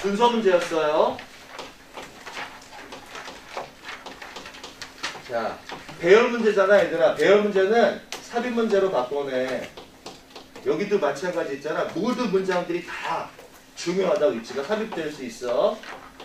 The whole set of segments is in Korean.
순서 문제였어요. 자, 배열 문제잖아, 얘들아. 배열 문제는 삽입 문제로 바꿔내. 여기도 마찬가지 있잖아. 모든 문장들이 다 중요하다, 위치가 삽입될 수 있어.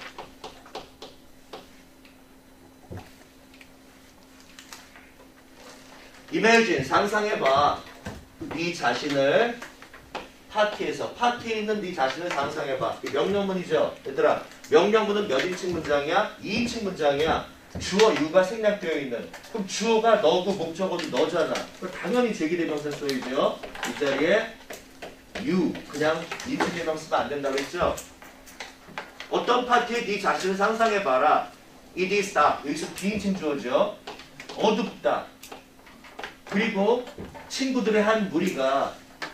Imagine, 상상해봐. 네 자신을 파티에서, 파티에 있는 네 자신을 상상해봐. 명령문이죠. 얘들아, 명령문은 몇 인칭 문장이야? 2인칭 문장이야. 주어, 유가 생략되어 있는. 그럼 주어가 너고 목적어도 너잖아. 그럼 당연히 제기대명사 써야죠. 이 자리에 you, 그냥 인칭 대명 쓰면 안 된다고 했죠? 어떤 파티에 네 자신을 상상해봐라. It is dark. 여기서 비인칭 주어죠. 어둡다. 그리고 친구들의 한 무리가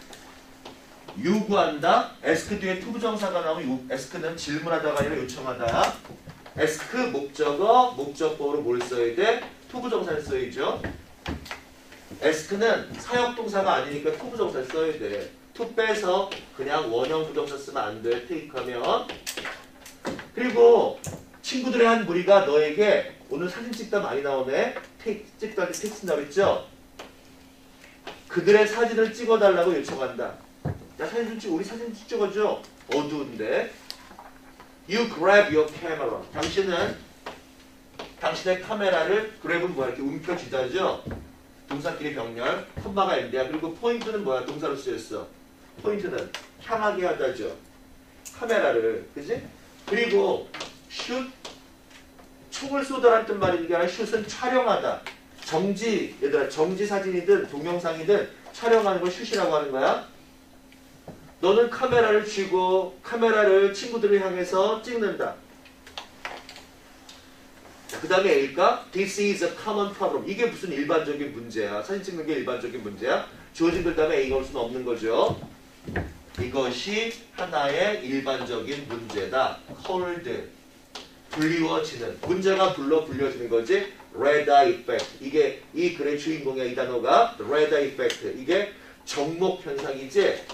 요구한다. ask 뒤에 투부정사가 나오면 ask는 질문하다가 아니라 요청하다. ask 목적어, 목적보로 뭘 써야 돼? 투부정사를 써야죠. ask는 사역동사가 아니니까 투부정사를 써야 돼. 투 빼서 그냥 원형 부정사 쓰면 안 돼. 테이크하면. 그리고 친구들의 한 무리가 너에게 오늘 사진 찍다 많이 나오네. 찍다 할 때 택 쓴다고 했죠? 그들의 사진을 찍어달라고 요청한다. 야, 사진 좀 찍어. 우리 사진 좀 찍어줘. 어두운데. You grab your camera. 당신은 당신의 카메라를 grab은 뭐야? 이렇게 움켜쥐다죠. 동사끼리 병렬. 콤마가 엔드야. 그리고 포인트는 뭐야? 동사로 쓰였어. 포인트는 향하게 하다죠. 카메라를. 그지? 그리고 shoot. 총을 쏘다라는 뜻 말인 게 아니라 shoot은 촬영하다. 정지, 얘들아, 정지 사진이든 동영상이든 촬영하는 걸 슛이라고 하는 거야. 너는 카메라를 쥐고 카메라를 친구들을 향해서 찍는다. 그 다음에 A가 This is a common problem. 이게 무슨 일반적인 문제야. 사진 찍는 게 일반적인 문제야. 주어진 글 다음에 A가 올 수는 없는 거죠. 이것이 하나의 일반적인 문제다. Called. 불리워지는. 문제가 불려지는 거지. red eye effect. 이게 이 글의 주인공이야. 이 단어가 red eye effect. 이게 정목 현상이지.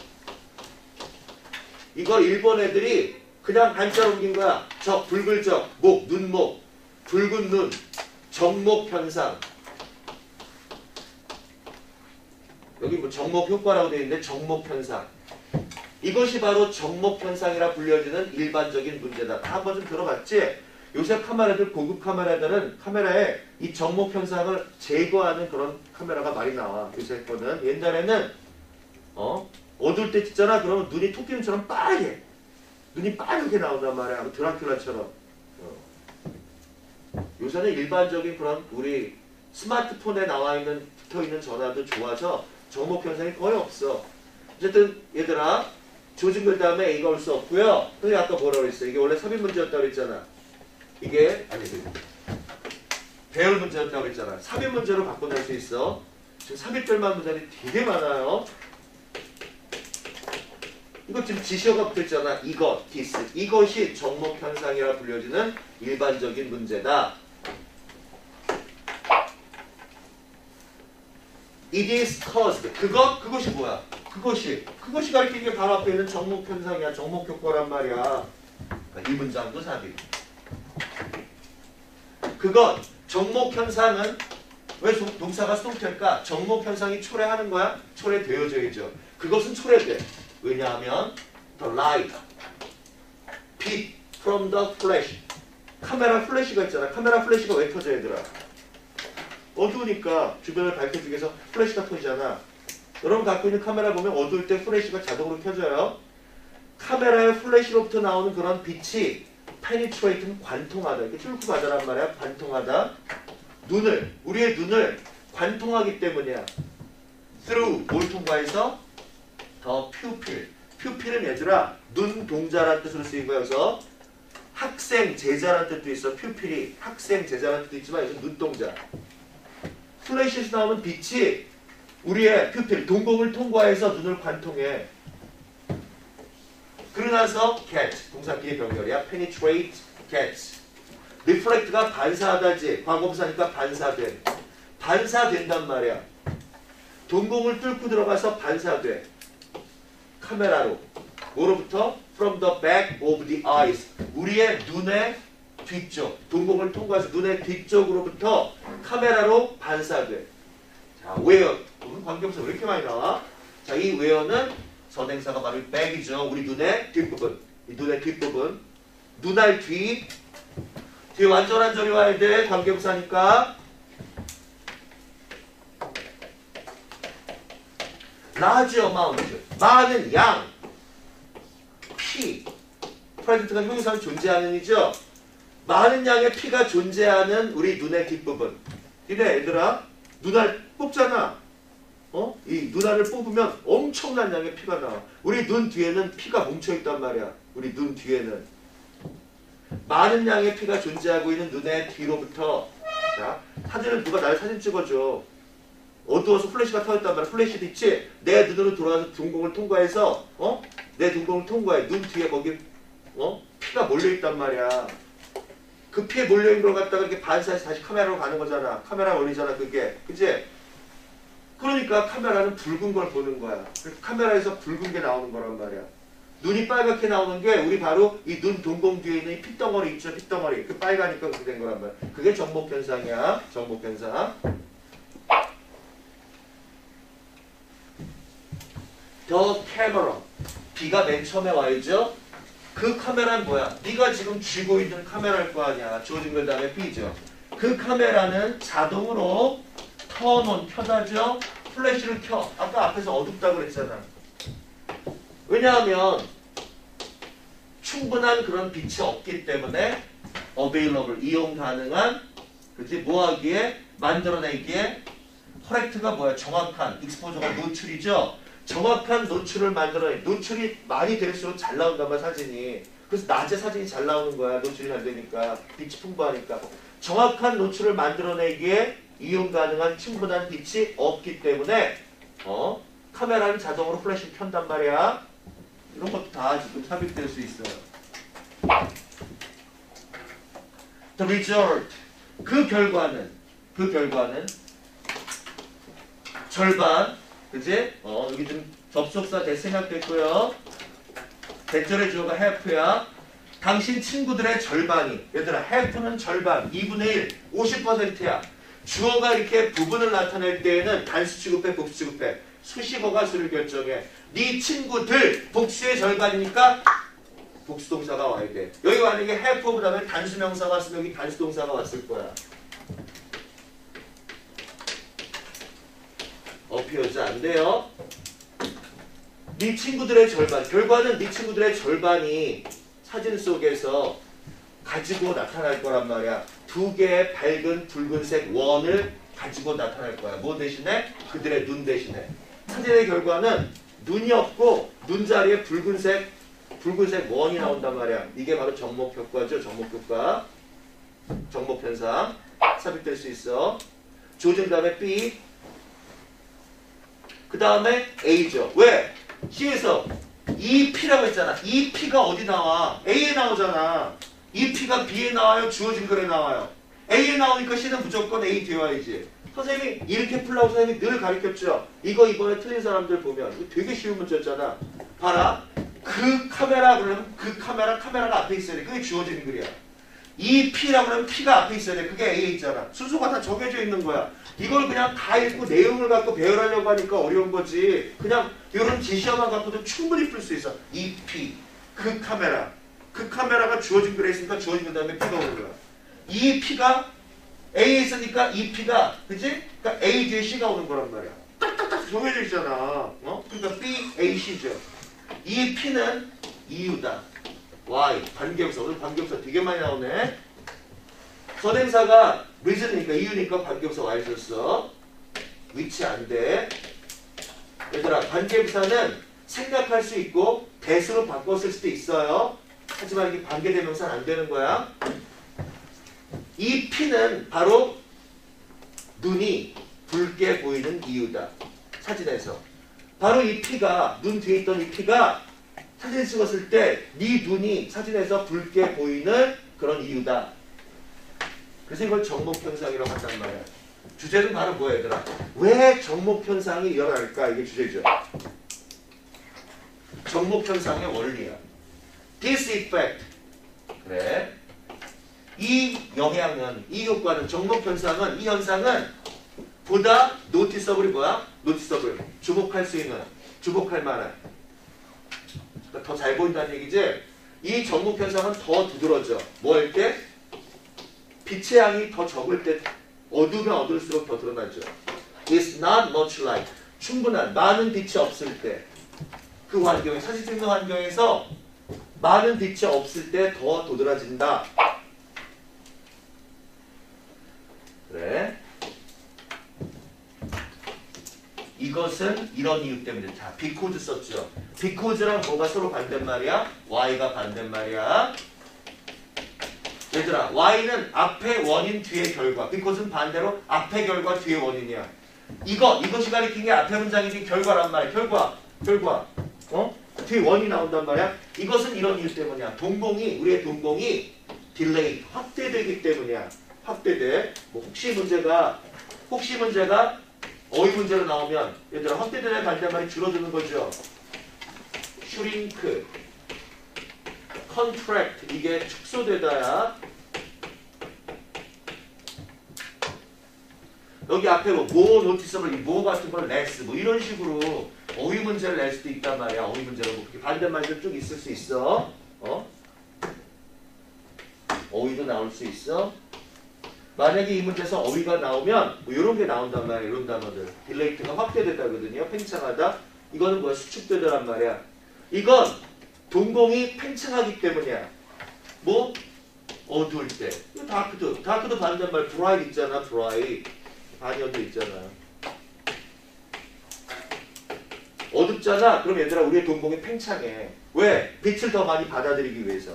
이걸 일본 애들이 그냥 한자로 옮긴 거야. 적, 붉을 적, 목, 눈목, 붉은 눈, 정목 현상. 여기 뭐 정목 효과라고 되어 있는데 정목 현상. 이것이 바로 정목 현상이라 불려지는 일반적인 문제다. 다 한번 좀 들어봤지? 요새 카메라들, 고급 카메라들은 카메라에 이 정목 현상을 제거하는 그런 카메라가 많이 나와. 요새 거는. 옛날에는 어두울 때 찍잖아. 그러면 눈이 토끼눈처럼 빨개. 눈이 빨갛게 나온단 말이야. 드라큘라처럼. 요새는 일반적인 그런 우리 스마트폰에 나와 있는 붙어 있는 전화도 좋아서 정목 현상이 거의 없어. 어쨌든 얘들아, 조진 글 다음에 A가 올 수 없고요. 근데 아까 뭐라고 했어? 이게 원래 삽입 문제였다고 했잖아. 이게 배열 문제였다고 했잖아. 삽입 문제로 바꿔낼 수 있어. 지금 삽입절만 문제들이 되게 많아요. 이거 지금 지시어가 붙어있잖아. 이것, this. 이것이 정목 현상이라 불려지는 일반적인 문제다. It is caused. 그것이 뭐야? 그것이 가리키는 게 바로 앞에 있는 정목 현상이야. 정목 효과란 말이야. 이 문장도 삽입. 그것, 정목 현상은 왜 동사가 수동태일까? 정목 현상이 초래하는 거야? 초래되어져야죠. 그것은 초래돼. 왜냐하면 the light, 빛 from the flash. 카메라 플래시가 있잖아. 카메라 플래시가 왜 켜져 얘들아? 어두우니까 주변을 밝혀주기 위해서 플래시가 켜지잖아. 여러분 갖고 있는 카메라 보면 어두울 때 플래시가 자동으로 켜져요. 카메라의 플래시로부터 나오는 그런 빛이 penetrate는 관통하다. 이렇게 뚫고 가다란 말이야. 관통하다. 우리의 눈을 관통하기 때문이야. through, 뭘 통과해서? 더 pupil. pupil은 얘들아 눈동자라는 뜻으로 쓰인 거야. 그래서 학생, 제자라는 뜻도 있어. pupil이 학생, 제자라는 뜻도 있지만 여기서 눈동자. 플래시에서 나오는 빛이 우리의 pupil, 동공을 통과해서 눈을 관통해. 그러나서 catch, 동사끼리 병렬이야. penetrate, catch. reflect가 반사하다지. 과거분사니까 반사된. 반사된단 말이야. 동공을 뚫고 들어가서 반사돼. 카메라로. 뭐로부터? From the back of the eyes. 우리의 눈의 뒤쪽, 동공을 통과해서 눈의 뒤쪽으로부터 카메라로 반사돼. 자, where. 오늘 관계부사 왜 이렇게 많이 나와? 자, 이 where는 선행사가 바로 back이죠. 우리 눈의 뒷부분. 이 눈의 뒷부분. 눈알 뒤. 뒤에 완전한 절이 와야 돼. 관계부사니까. large amount. 많은 양. 피. 프레젠트가 형용사는 존재하는 이죠. 많은 양의 피가 존재하는 우리 눈의 뒷부분. 이래 얘들아. 눈알 뽑잖아. 이 눈알을 뽑으면 엄청난 양의 피가 나와. 우리 눈 뒤에는 피가 뭉쳐있단 말이야. 우리 눈 뒤에는. 많은 양의 피가 존재하고 있는 눈의 뒤로부터. 자, 사진을 누가 나를 사진 찍어줘. 어두워서 플래시가 터졌단 말이야. 플래시도 있지? 내 눈으로 돌아와서 둥공을 통과해서 내 둥공을 통과해. 눈 뒤에 거기 피가 몰려있단 말이야. 그 피에 몰려있는 걸 갖다가 이렇게 반사해서 다시 카메라로 가는 거잖아. 카메라 원이잖아 그게. 그치? 그러니까 카메라는 붉은 걸 보는 거야. 카메라에서 붉은 게 나오는 거란 말이야. 눈이 빨갛게 나오는 게 우리 바로 이 눈 동공 뒤에 있는 이 핏덩어리 있죠. 핏덩어리. 그 빨가니까 그렇게 된 거란 말이야. 그게 정목현상이야. 정목현상. The camera. B가 맨 처음에 와야죠. 그 카메라는 뭐야? 네가 지금 쥐고 있는 카메라일 거 아니야. 주어진 걸 다음에 B죠. 그 카메라는 자동으로 턴온 켜다죠. 플래시를 켜. 아까 앞에서 어둡다고 그랬잖아. 왜냐하면 충분한 그런 빛이 없기 때문에 available, 이용 가능한, 그치? 뭐하기에? 만들어내기에 correct가 뭐야? 정확한, exposure가 노출이죠. 정확한 노출을 만들어내. 노출이 많이 될수록 잘 나온단 말이야, 사진이. 그래서 낮에 사진이 잘 나오는 거야. 노출이 잘 되니까. 빛이 풍부하니까. 정확한 노출을 만들어내기에 이용 가능한 충분한 빛이 없기 때문에 카메라는 자동으로 플래시를 켠단 말이야. 이런 것도 다 지금 삽입될 수 있어요. The result. 그 결과는 절반. 그치? 여기 좀 접속사 대 생략됐고요. 대절의 주어가 half야. 당신 친구들의 절반이. 얘들아, half는 절반, 2분의 1, 50%야. 주어가 이렇게 부분을 나타낼 때에는 단수 취급해, 복수 취급해. 수식어가 수를 결정해. 네 친구들, 복수의 절반이니까 복수동사가 와야 돼. 여기 만약에 half 그 다음에 단수명사가 왔으면 여기 단수동사가 왔을 거야. 어피어즈 안 돼요. 네 친구들의 절반. 결과는 네 친구들의 절반이 사진 속에서 가지고 나타날 거란 말이야. 두 개의 밝은 붉은색 원을 가지고 나타날 거야. 뭐 대신에? 그들의 눈 대신에. 사진의 결과는 눈이 없고 눈 자리에 붉은색 원이 나온단 말이야. 이게 바로 정목효과죠. 정목효과. 정목현상. 삽입될 수 있어. 조준 다음에 B. 그 다음에 A죠. 왜? C에서 이 P라고 했잖아. 이 P가 어디 나와? A에 나오잖아. 이 P가 B에 나와요? 주어진 글에 나와요? A에 나오니까 C는 무조건 A 뒤에 와야지. 선생님이 이렇게 풀라고 선생님이 늘 가르쳤죠. 이거 이번에 틀린 사람들 보면 이거 되게 쉬운 문제였잖아. 봐라. 그 카메라 그러면 그 카메라가 앞에 있어야 돼. 그게 주어진 글이야. 이 P라고 그러면 P가 앞에 있어야 돼. 그게 A에 있잖아. 순서가 다 정해져 있는 거야. 이걸 그냥 다 읽고 내용을 갖고 배열하려고 하니까 어려운 거지. 그냥 이런 제시어만 갖고도 충분히 풀 수 있어. 이 P, 그 카메라. 그 카메라가 주어진 글에 있으니까 주어진 그 다음에 P가 오는 거야. 이 P가 A에 있으니까 이 P가, 그치? 그러니까 A 뒤에 C가 오는 거란 말이야. 딱딱딱 정해져 있잖아. 그러니까 B, A, C죠. 이 P는 이유다. Why? 관계부사. 오늘 관계부사 되게 많이 나오네. 선행사가 reason이니까 이유니까 관계부사 Why 썼어. 위치 안 돼. 얘들아, 관계부사는 생략할 수 있고 대수로 바꿨을 수도 있어요. 하지만 이게 관계대명사는 안 되는 거야. 이 P는 바로 눈이 붉게 보이는 이유다. 사진에서. 바로 이 P가, 눈 뒤에 있던 이 P가 사진 찍었을 때 네 눈이 사진에서 붉게 보이는 그런 이유다. 그래서 이걸 정목현상이라고 한단 말이야. 주제는 바로 뭐야 얘들아? 왜 정목현상이 일어날까? 이게 주제죠. 정목 현상의 원리야. This effect. 그래. 이 영향은, 이 효과는, 정목 현상은, 이 현상은 보다 noticeable이 뭐야? noticeable. 주목할 수 있는, 주목할 만한. 그러니까 더 잘 보인다는 얘기지? 이 정목 현상은 더 두드러져. 뭐 할 때? 빛의 양이 더 적을 때, 어두우면 어두울수록 더 드러나죠. It's not much light. 충분한, 많은 빛이 없을 때. 그 환경에, 사진 찍는 환경에서 많은 빛이 없을 때 더 도드라진다. 그래. 이것은 이런 이유 때문에. 자, because 썼죠. because랑 뭐가 서로 반대말이야? Y가 반대말이야. 얘들아, Y는 앞에 원인, 뒤에 결과. because는 반대로 앞에 결과, 뒤에 원인이야. 이것이 가리킨 게 앞에 문장이지 결과란 말이야. 결과. 뒤에 원이 나온단 말이야. 이것은 이런 이유 때문이야. 우리의 동공이 딜레이, 확대되기 때문이야. 확대돼. 뭐 혹시 문제가 어휘 문제로 나오면 얘들아 확대되는 반대말이 줄어드는 거죠. shrink, contract 이게 축소되다야. 여기 앞에 뭐 noticeable, 뭐 같은 걸 less 뭐 이런 식으로 어휘 문제를 낼 수도 있단 말이야. 어휘 문제로 뭐 그렇게 반대말도 쭉 있을 수 있어. 어휘도 나올 수 있어. 만약에 이 문제에서 어휘가 나오면 뭐 이런 게 나온단 말이야. 이런 단어들. 딜레이트가 확대되다거든요. 팽창하다. 이거는 뭐야? 수축되다란 말이야. 이건 동공이 팽창하기 때문이야. 뭐? 어두울 때. 다크도 반대말 bright 있잖아. bright. 반연도 있잖아. 어둡잖아. 그럼 얘들아 우리의 동공이 팽창해. 왜? 빛을 더 많이 받아들이기 위해서.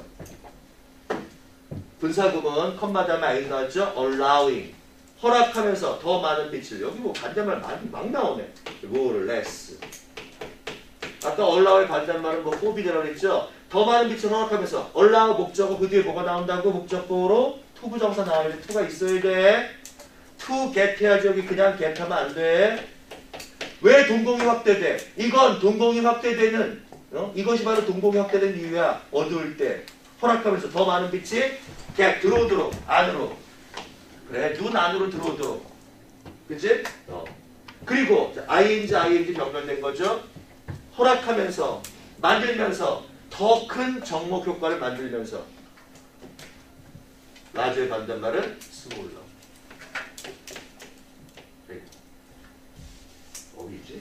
분사구문 컴마 다음에 I 나왔죠? allowing. 허락하면서 더 많은 빛을. 여기 뭐 반대말 막 나오네. more, less. 아까 allow의 반대말은 뭐 forbidd라고 했죠? 더 많은 빛을 허락하면서 allow 목적어 그 뒤에 뭐가 나온다고? 목적보로 to 부정사 나와야 돼. to가 있어야 돼. to get 해야지. 여기 그냥 get 하면 안 돼. 왜 동공이 확대돼? 이건 동공이 확대되는 이것이 바로 동공이 확대된 이유야. 어두울 때 허락하면서 더 많은 빛이 get 들어오도록 안으로. 그래 눈 안으로 들어오도록. 그치? 그리고 ing 연결된 거죠. 허락하면서 만들면서 더 큰 정목 효과를 만들면서. 라지의 반대말은 스몰러. 어디지?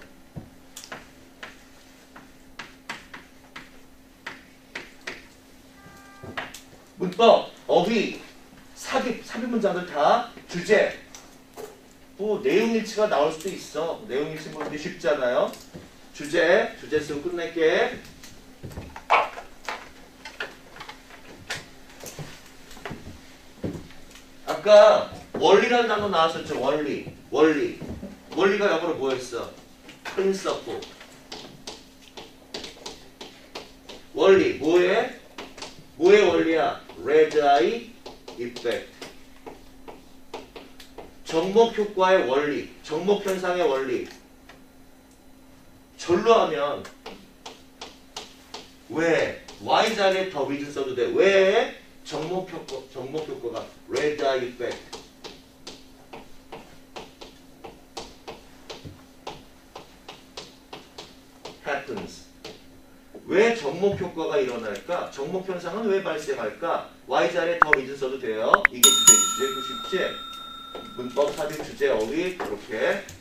문법, 어휘, 삽입 문장들 다 주제. 뭐 내용일치가 나올 수도 있어. 내용일치 보기 쉽잖아요. 주제 쓰고 끝낼게. 아까 원리라는 단어 나왔었죠. 원리가 영어로 뭐였어? principle. 원리 뭐의 원리야? red eye effect. 정목 효과의 원리, 정목 현상의 원리. 절로 하면 왜 y 자리에 더 reason 써도 돼? 왜 정목 효과가 red eye effect. happens. 왜 정목 효과가 일어날까? 정목 현상은 왜 발생할까? y 자리에 더 reason 써도 돼요. 이게 주제지. 주제 쉽지? 문법 삽입 주제 어휘 이렇게